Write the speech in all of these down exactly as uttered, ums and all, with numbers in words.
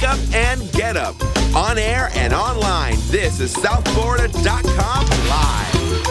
up and get up. On air and online, this is South Florida dot com Live.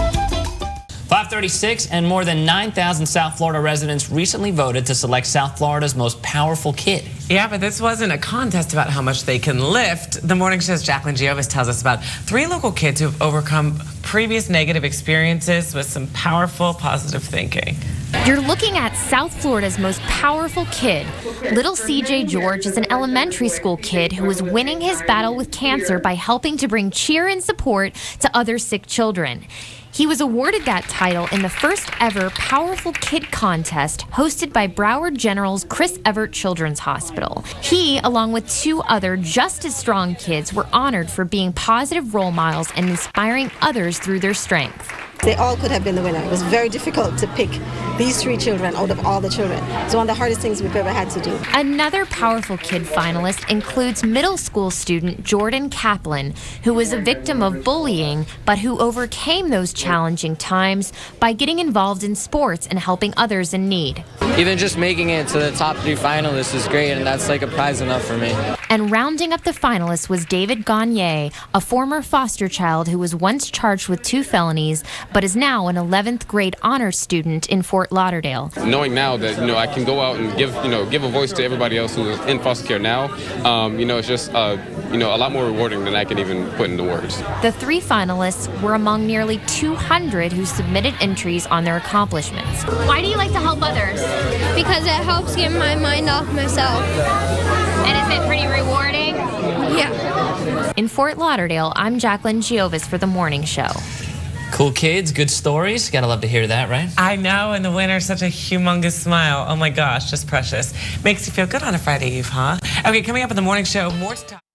five thirty-six, and more than nine thousand South Florida residents recently voted to select South Florida's most powerful kid. Yeah, but this wasn't a contest about how much they can lift. The morning show's Jacqueline Giovis tells us about three local kids who have overcome previous negative experiences with some powerful, positive thinking. You're looking at South Florida's most powerful kid. Little C J George is an elementary school kid who is winning his battle with cancer by helping to bring cheer and support to other sick children. He was awarded that title in the first ever Powerful Kid contest hosted by Broward General's Chris Evert Children's Hospital. He, along with two other just as strong kids, were honored for being positive role models and inspiring others through their strength. They all could have been the winner. It was very difficult to pick these three children out of all the children. It's one of the hardest things we've ever had to do. Another Powerful Kid finalist includes middle school student Jordan Kaplan, who was a victim of bullying, but who overcame those challenging times by getting involved in sports and helping others in need. Even just making it to the top three finalists is great, and that's like a prize enough for me. And rounding up the finalists was David Gagne, a former foster child who was once charged with two felonies, but is now an eleventh grade honors student in Fort Lauderdale. Knowing now that, you know, I can go out and give, you know, give a voice to everybody else who is in foster care now, um, you know, it's just, uh, you know, a lot more rewarding than I can even put into words. The three finalists were among nearly two hundred who submitted entries on their accomplishments. Why do you like to help others? Because it helps get my mind off myself. And is it pretty rewarding? Yeah. In Fort Lauderdale, I'm Jacqueline Giovis for The Morning Show. Cool kids, good stories. Gotta love to hear that, right? I know, and the winner, such a humongous smile. Oh my gosh, just precious. Makes you feel good on a Friday Eve, huh? Okay, coming up in the morning show, more to talk.